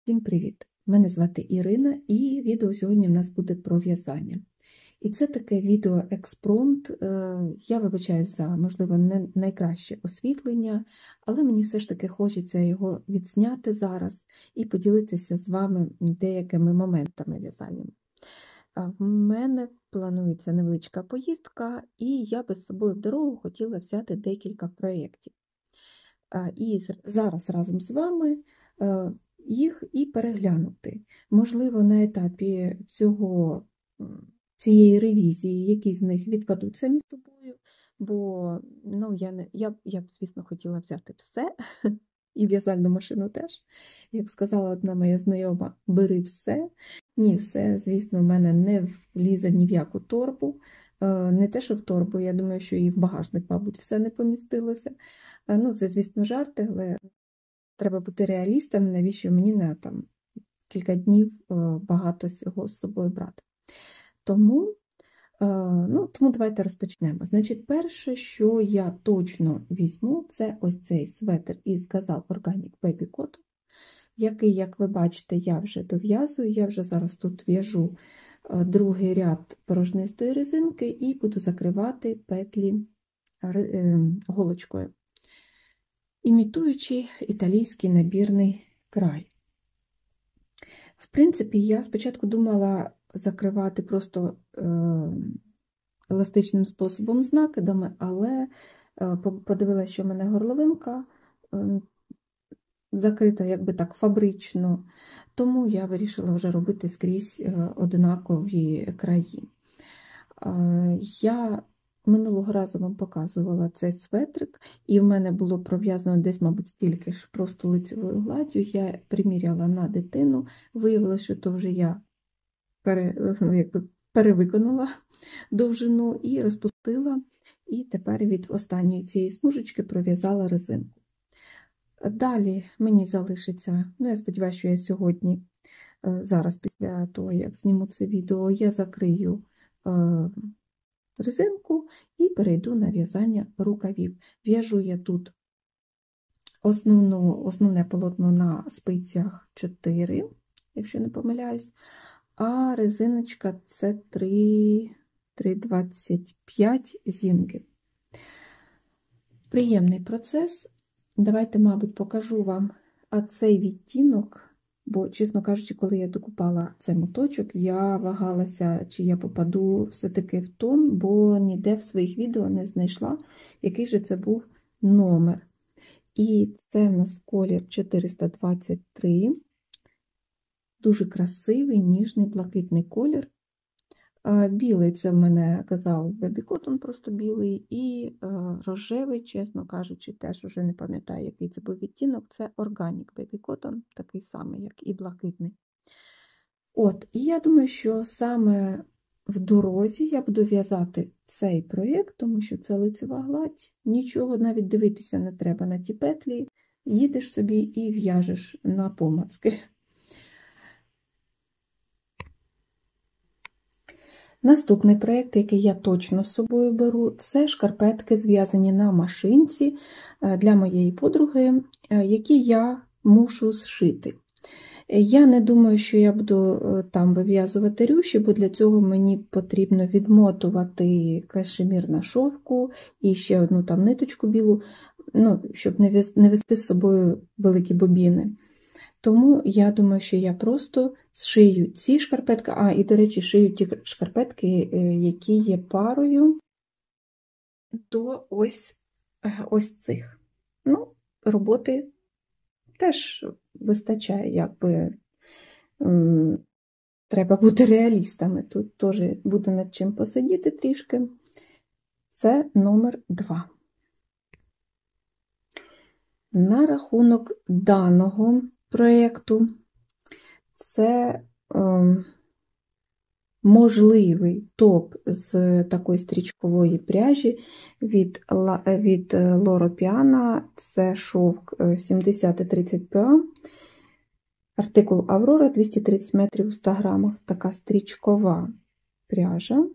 Всім привіт! Мене звати Ірина, і відео сьогодні в нас буде про в'язання. І це таке відео експромт. Я вибачаюсь за, можливо, не найкраще освітлення, але мені все ж таки хочеться його відзняти зараз і поділитися з вами деякими моментами в'язальними. В мене планується невеличка поїздка, і я би з собою в дорогу хотіла взяти декілька проєктів. І зараз разом з вами їх і переглянути. Можливо, на етапі цієї ревізії якісь з них відпадуть самі собою, бо я б, звісно, хотіла взяти все, і в'язальну машину теж. Як сказала одна моя знайома, бери все. Ні, все, звісно, в мене не влізе ні в яку торбу. Не те, що в торбу, я думаю, що і в багажник, мабуть, все не помістилося. Це, звісно, жарти, але треба бути реалістом, навіщо мені на кілька днів багато всього з собою брати. Тому давайте розпочнемо. Значить, перше, що я точно візьму, це ось цей светр із Gazal Organic Baby Cotton, який, як ви бачите, я вже дов'язую. Я вже зараз тут в'яжу другий ряд порожнистої резинки і буду закривати петлі голочкою, імітуючи італійський набірний край. В принципі, я спочатку думала закривати просто еластичним способом з накидами, але подивилася, що в мене горловинка закрита якби так фабрично, тому я вирішила вже робити скрізь однакові краї. Я минулого разу вам показувала цей светрик, і в мене було пров'язано десь, мабуть, стільки ж просто лицевою гладдю. Я приміряла на дитину, виявилося, що то вже я перевиконала довжину і розпустила, і тепер від останньої цієї смужечки пров'язала резинку. Далі мені залишиться, я сподіваюся, що я сьогодні, зараз після того, як зніму це відео, я закрию резинку і перейду на в'язання рукавів. В'яжу я тут основне полотно на спицях 4, якщо не помиляюсь, а резиночка це 3,25 зінги. Приємний процес. Давайте, мабуть, покажу вам цей відтінок, бо, чесно кажучи, коли я докупала цей моточок, я вагалася, чи я попаду все-таки в тон, бо ніде в своїх відео не знайшла, який же це був номер. І це в нас колір 423, дуже красивий, ніжний, блакитний колір. Білий це в мене Gazal Baby Cotton, просто білий, і рожевий, чесно кажучи, теж вже не пам'ятаю, який це був відтінок, це Organic Baby Cotton, такий самий, як і блакитний. І я думаю, що саме в дорозі я буду в'язати цей проєкт, тому що це лицева гладь, нічого навіть дивитися не треба на ті петлі, їдеш собі і в'яжеш на помацки. Наступний проєкт, який я точно з собою беру, це шкарпетки, зв'язані на машинці для моєї подруги, які я мушу зшити. Я не думаю, що я буду там вив'язувати рюші, бо для цього мені потрібно відмотувати кашемір на шовку і ще одну там ниточку білу, щоб не вести з собою великі бобіни. Тому я думаю, що я просто зшию ці шкарпетки, і, до речі, шию ті шкарпетки, які є парою до ось цих. Роботи теж вистачає, якби треба бути реалістами. Тут теж буде над чим посидіти трішки. Це номер 2. На рахунок даного проєкту, це можливий топ з такої стрічкової пряжі від Loro Piana, це шовк 70-30 PA, артикул Аврора, 230 метрів у 100 грамах, така стрічкова пряжа.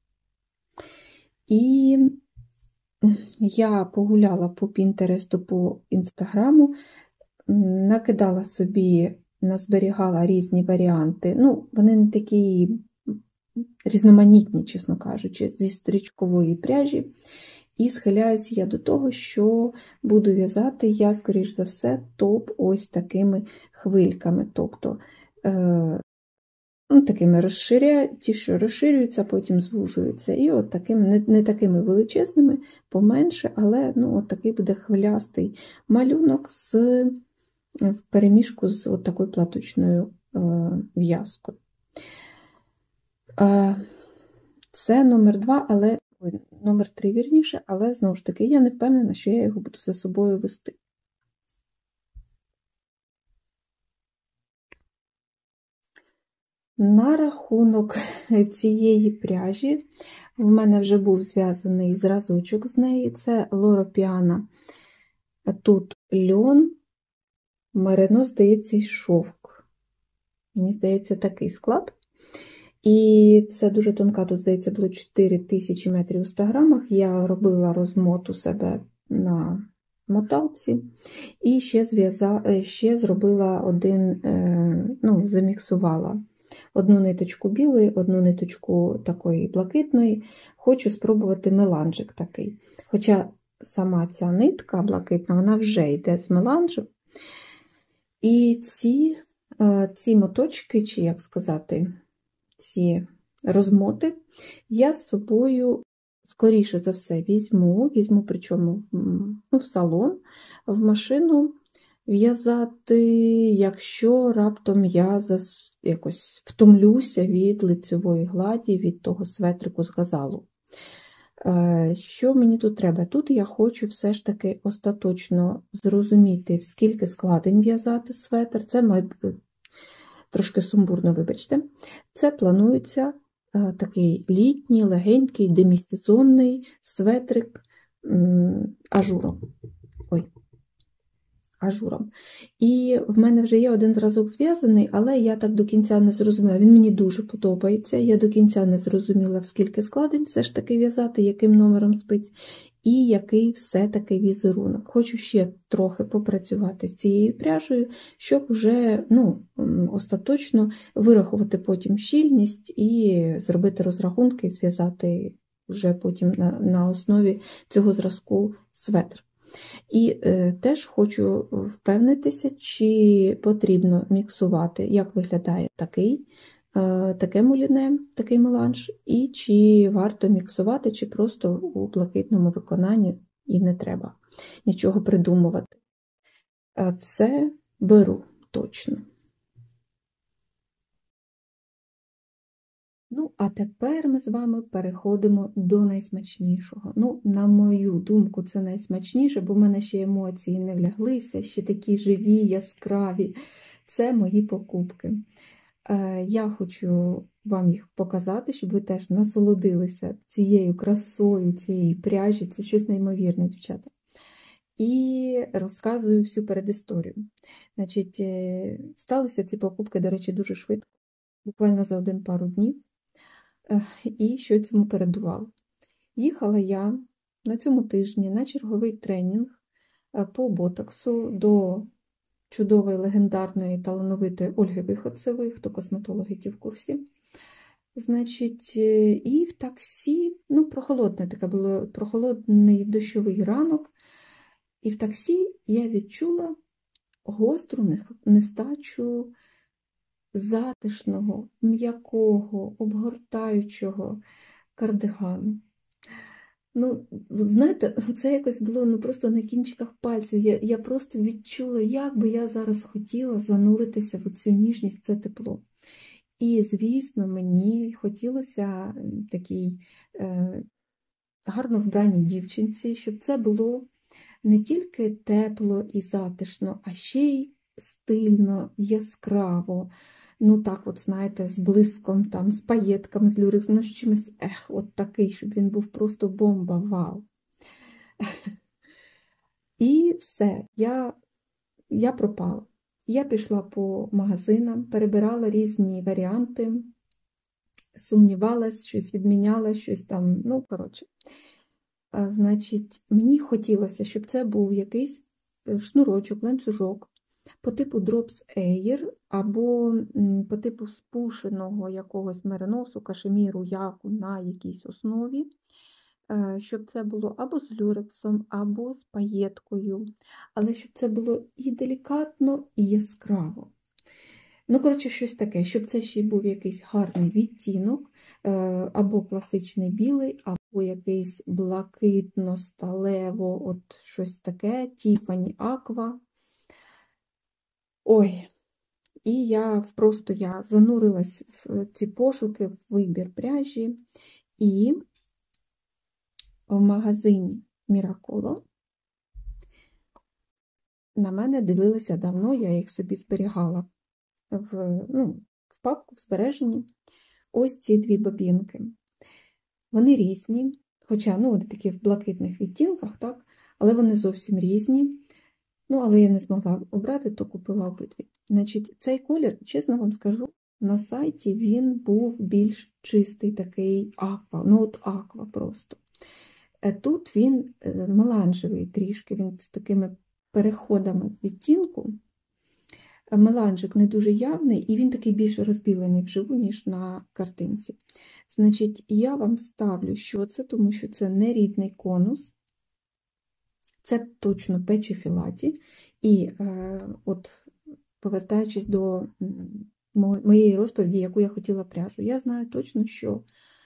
І я погуляла по Пінтересту, по Інстаграму, накидала собі назберігала різні варіанти. Ну, вони не такі різноманітні, чесно кажучи, зі стрічкової пряжі. І схиляюся я до того, що буду в'язати я, скоріш за все, топ ось такими хвильками. Тобто такими ті, що розширюються, потім звужуються. І от такими, не такими величезними, поменше, але от такий буде хвилястий малюнок в переміжку з от такою платочною в'язкою. Це номер 2, але номер 3, вірніше, але, знову ж таки, я не впевнена, що я його буду за собою вести. На рахунок цієї пряжі, в мене вже був зв'язаний зразочок з неї, це Loro Piana. Тут льон, мерино, здається, і шовк. Мені здається, такий склад. І це дуже тонка, тут, здається, було 4000 метрів у 100 грамах. Я робила розмот у себе на моталці. І ще зробила заміксувала одну ниточку білої, одну ниточку такої блакитної. Хочу спробувати меланжик такий. Хоча сама ця нитка блакитна, вона вже йде з меланжем. І ці моточки, чи як сказати, ці розмоти я з собою, скоріше за все, візьму причому в салон, в машину в'язати, якщо раптом я якось втомлюся від лицьової гладі, від того светрику з газалу. Що мені тут треба? Тут я хочу все ж таки остаточно зрозуміти, в скільки складень в'язати светр. Це трошки сумбурно, вибачте. Це планується такий літній, легенький, демісезонний светрик ажуром. І в мене вже є один зразок зв'язаний, але я так до кінця не зрозуміла. Він мені дуже подобається. Я до кінця не зрозуміла, в скільки складень все ж таки в'язати, яким номером спиць, і який все-таки візерунок. Хочу ще трохи попрацювати з цією пряжею, щоб вже остаточно вирахувати потім щільність і зробити розрахунки, і зв'язати вже потім на основі цього зразку светр. І теж хочу впевнитися, чи потрібно міксувати, як виглядає таке муліне, такий меланж, і чи варто міксувати, чи просто у блакитному виконанні і не треба нічого придумувати. Це беру точно. А тепер ми з вами переходимо до найсмачнішого. На мою думку, це найсмачніше, бо в мене ще емоції не вляглися, ще такі живі, яскраві. Це мої покупки. Я хочу вам їх показати, щоб ви теж насолодилися цією красою, цієї пряжі. Це щось неймовірне, дівчата. І розказую всю передісторію. Значить, сталися ці покупки, до речі, дуже швидко, буквально за пару днів. І що цьому передувало? Їхала я на цьому тижні на черговий тренінг по ботоксу до чудової, легендарної, талановитої Ольги Виходцевої, хто косметологи, ті в курсі. Значить, і в таксі, прохолодний дощовий ранок, і в таксі я відчула гостру нестачу затишного, м'якого, обгортаючого кардигану. Знаєте, це якось було просто на кінчиках пальців. Я просто відчула, як би я зараз хотіла зануритися в цю ніжність, це тепло. І, звісно, мені хотілося такій гарно вбраній дівчинці, щоб це було не тільки тепло і затишно, а ще й стильно, яскраво. Знаєте, з блиском, з паєтками, з люрексом, з чимось, от такий, щоб він був просто бомба, вау. І все, я пропала. Я пішла по магазинам, перебирала різні варіанти, сумнівалась, щось відміняла, щось там, Значить, мені хотілося, щоб це був якийсь шнурочок, ланцюжок по типу Drops Air, або по типу спушеного якогось мериносу, кашеміру, яку на якійсь основі, щоб це було або з люрексом, або з паєткою, але щоб це було і делікатно, і яскраво. Ну, коротше, щось таке, щоб це ще й був якийсь гарний відтінок, або класичний білий, або якийсь блакитно-сталево, от щось таке, Тіфані Аква. Ой, і я занурилась в ці пошуки, в вибір пряжі, і в магазині Miracolor на мене дивилися давно, я їх собі зберігала в папку, в збереженні. Ось ці дві бобінки. Вони різні, хоча вони такі в блакитних відтінках, так? Але вони зовсім різні. Але я не змогла обрати, то купила обидві. Значить, цей колір, чесно вам скажу, на сайті він був більш чистий, такий аква, от аква просто. Тут він меланжевий трішки, він з такими переходами відтінку. Меланжик не дуже явний, і він такий більш розбілений вживу, ніж на картинці. Значить, я вам ставлю, що це, тому що це не рідний конус, це точно печі філаті. І от повертаючись до моєї розповіді, яку я хотіла пряжу, я знаю точно, що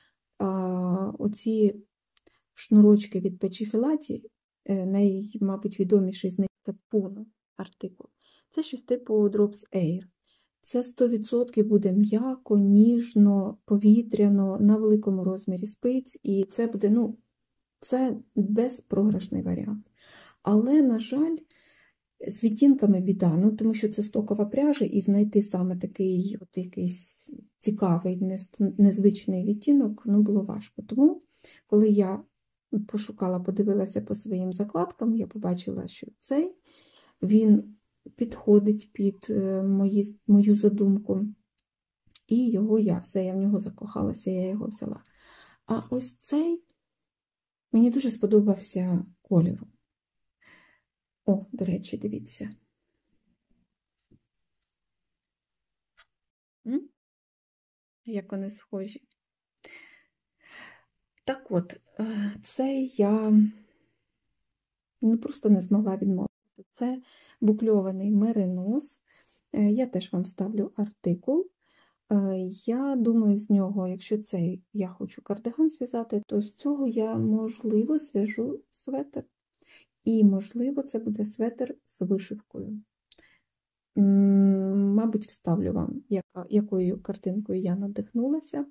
оці шнурочки від печі філаті, мабуть, відоміший з них це Puno артикул. Це щось типу Drops Air. Це 100% буде м'яко, ніжно, повітряно, на великому розмірі спиць, і це буде, це безпрограшний варіант. Але, на жаль, з відтінками біда, тому що це стокова пряжа, і знайти саме такий от якийсь цікавий, незвичний відтінок, було важко. Тому, коли я подивилася по своїм закладкам, я побачила, що він підходить під мою задумку. І я в нього закохалася, я його взяла. А ось цей мені дуже сподобався кольором. О, до речі, дивіться. Як вони схожі. Так от, цей я просто не змогла відмовитися. Це букльований меринос. Я теж вам ставлю артикул. Я думаю, з нього, якщо цей я хочу кардиган зв'язати, то з цього я, можливо, зв'яжу светр. І, можливо, це буде светр з вишивкою. Мабуть, вставлю вам, якою картинкою я надихнулася.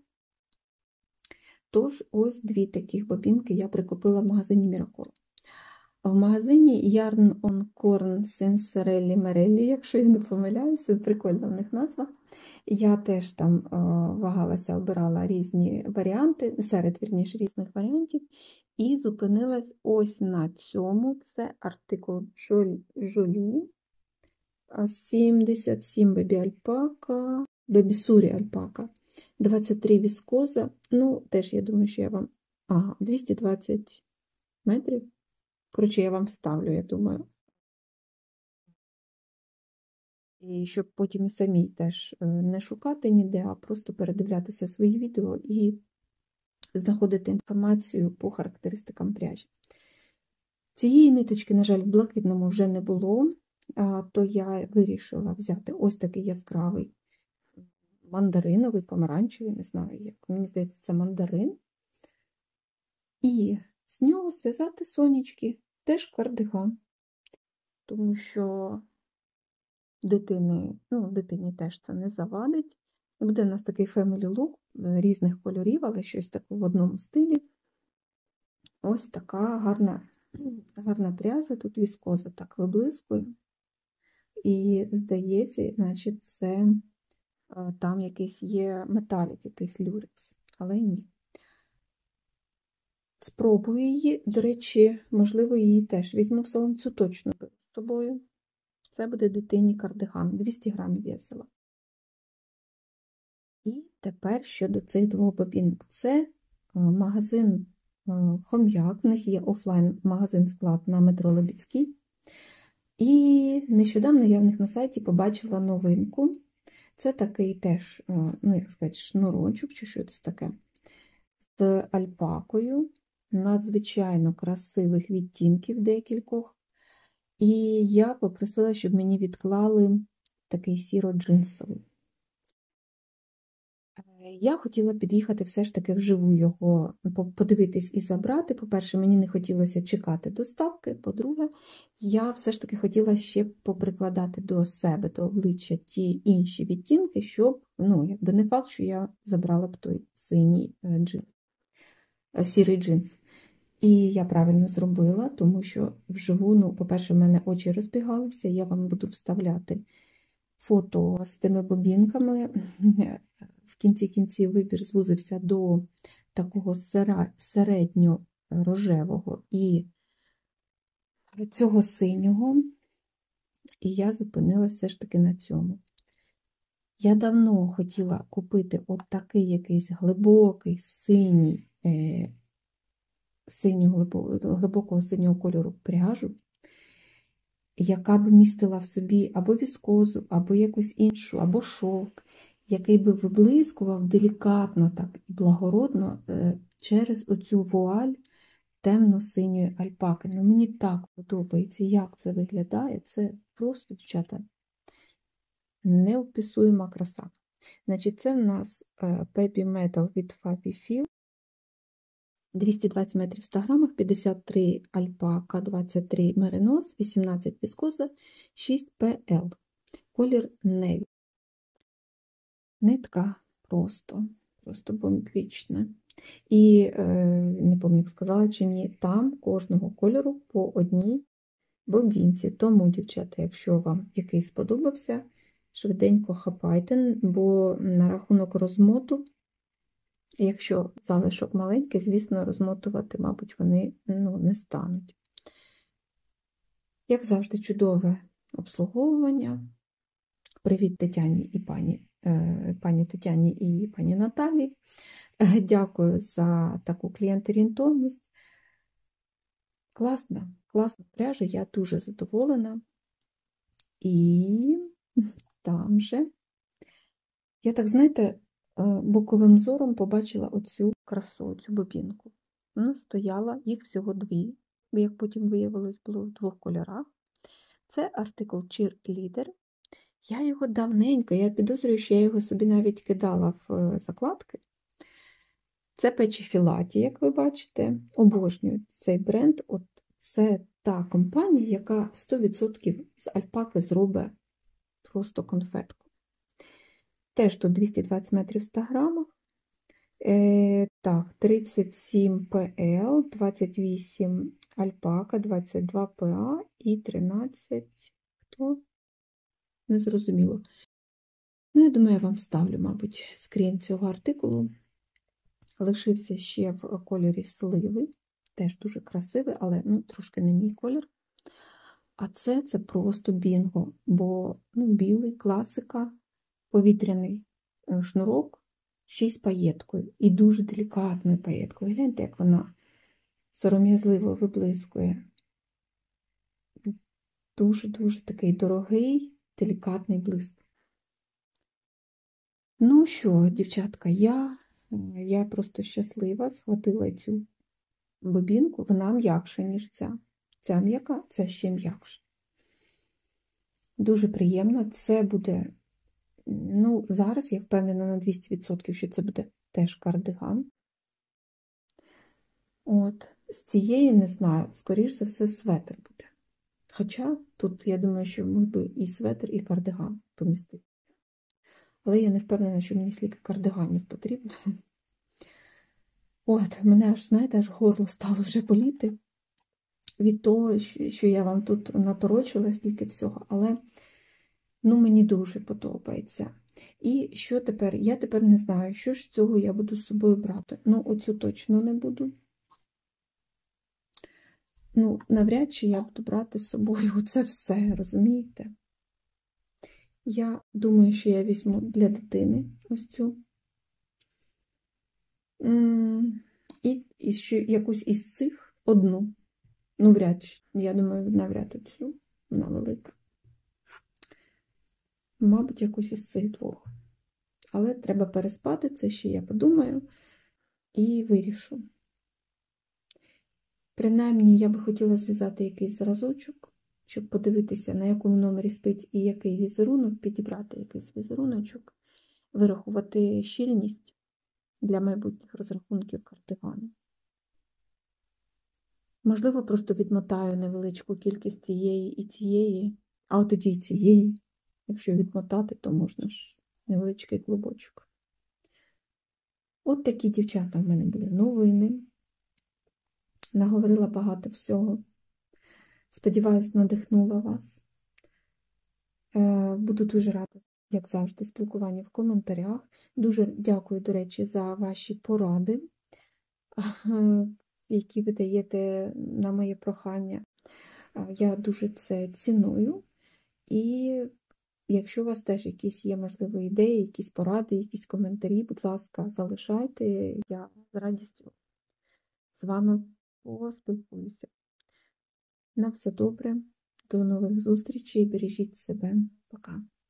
Тож, ось дві таких бобінки я прикупила в магазині Miracolor. В магазині Yarn on Corn Sensorelli Merelli, якщо я не помиляюся, прикольна в них назва. Я теж там вагалася, обирала різні варіанти, серед різних варіантів, і зупинилась ось на цьому. Це артикул Jolie 77 Baby Alpaca, Baby Suri Alpaca, 23 віскоза. Теж я думаю, що я вам... 220 метрів. Коротше, я вам вставлю, я думаю. І щоб потім і самі теж не шукати ніде, а просто передивлятися свої відео і знаходити інформацію по характеристикам пряжі. Цієї ниточки, на жаль, в блакитному вже не було, то я вирішила взяти ось такий яскравий мандариновий, помаранчевий, не знаю як, мені здається, це мандарин. І з нього зв'язати сонечки, теж кардиган, тому що дитині теж це не завадить. І буде в нас такий family look різних кольорів, але щось таке в одному стилі. Ось така гарна пряжа, тут віскоза так виблискує. І здається, значить, це там якийсь є металік, якийсь люрекс, але ні. Спробую її, до речі, можливо, її теж візьму в салон, цю точно беру з собою. Це буде дитині кардиган, 200 грамів я взяла. І тепер щодо цих двох бобінок. Це магазин Хом'як, в них є офлайн-магазин-склад на метро Лебідський. І нещодавно я в них на сайті побачила новинку. Це такий теж, ну, як сказати, шнурочок, чи що це таке, з альпакою, надзвичайно красивих відтінків декількох. І я попросила, щоб мені відклали такий сіро-джинсовий. Я хотіла під'їхати все ж таки вживу його, подивитись і забрати. По-перше, мені не хотілося чекати доставки. По-друге, я все ж таки хотіла ще поприкладати до себе, до обличчя ті інші відтінки, щоб, ну, якби не факт, що я забрала б той синій джинс, сірий джинс. І я правильно зробила, тому що вживу, ну, по-перше, в мене очі розбігалися, я вам буду вставляти фото з тими бобінками. В кінці кінців вибір звузився до такого середньо-рожевого і цього синього, і я зупинилася все ж таки на цьому. Я давно хотіла купити от такий якийсь глибокий синій, глибокого синього кольору пряжу, яка б містила в собі або віскозу, або якусь іншу, або шовк, який би виблискував делікатно так і благородно через оцю вуаль темно-синьої альпаки. Ну, мені так подобається, як це виглядає. Це просто, дівчата, неописуєма краса. Значить, це в нас Baby Metal від Fabi-Fil. 220 метрів в 100 грамах, 53 альпака, 23 меринос, 18 віскоза, 6 PL. Колір Navy. Нитка просто бомбічна. І, не пам'ятаю, як сказала чи ні, там кожного кольору по одній бобінці. Тому, дівчата, якщо вам який сподобався, швиденько хапайте, бо на рахунок розмоту, якщо залишок маленький, звісно, розмотувати, мабуть, вони не стануть. Як завжди, чудове обслуговування. Привіт Тетяні і пані Тетяні і пані Наталі. Дякую за таку клієнт-орієнтовність. Класна пряжа, я дуже задоволена. І там же, я так, знаєте, боковим зором побачила оцю красу, цю бобінку. Вона стояла, їх всього дві, як потім виявилось, було в двох кольорах. Це артикул Cheerleader. Я його давненько, я підозрюю, що я його собі навіть кидала в закладки. Це печі Філаті, як ви бачите. Обожнюю цей бренд. От це та компанія, яка 100% з альпаки зробить просто конфетку. Теж тут 220 метрів в 100 грамах. Так, 37 PL, 28 альпака, 22 PA і 13, хто? Незрозуміло. Ну, я думаю, я вам вставлю, мабуть, скрін цього артикулу. Лишився ще в кольорі сливи. Теж дуже красивий, але трошки не мій колір. А це просто бінго, бо білий, класика, повітряний шнурок, ще й з паєткою. І дуже делікатною паєткою. Гляньте, як вона сором'язливо виблискує. Дуже-дуже такий дорогий, делікатний блиск. Ну що, дівчатка, я просто щаслива, схватила цю бобінку, вона м'якша, ніж ця. Ця м'яка, ця ще м'якша. Дуже приємно. Це буде, зараз я впевнена на 200%, що це буде теж кардиган. От, з цієї, не знаю, скоріш за все, светр буде. Хоча тут, я думаю, що міг би і светр, і кардиган помістити. Але я не впевнена, що мені стільки кардиганів потрібно. От, мене аж горло стало вже боліти від того, що я вам тут наторочила стільки всього. Але, мені дуже подобається. І що тепер? Я тепер не знаю, що ж з цього я буду з собою брати. Оцю точно не буду. Навряд чи я буду брати з собою оце все, розумієте? Я думаю, що я візьму для дитини ось цю. І ще якусь із цих одну. Вряд чи. Я думаю, навряд оцю. Вона велика. Мабуть, якусь із цих двох. Але треба переспати, це ще я подумаю і вирішу. Принаймні, я би хотіла зв'язати якийсь зразочок, щоб подивитися, на якому номері спиць і який візерунок, підібрати якийсь візеруночок, вирахувати щільність для майбутніх розрахунків кардигану. Можливо, просто відмотаю невеличку кількість цієї і цієї, а от тоді і цієї. Якщо відмотати, то можна ж невеличкий клубочок. От такі, дівчата, в мене були новини. Наговорила багато всього. Сподіваюсь, надихнула вас. Буду дуже рада, як завжди, спілкуванню в коментарях. Дуже дякую, до речі, за ваші поради, які ви даєте на моє прохання. Я дуже це ціную. І якщо у вас теж якісь є, можливо, ідеї, якісь поради, якісь коментарі, будь ласка, залишайте. Я з радістю з вами поспілкуюся. На все добре. До нових зустрічей. Бережіть себе. Пока.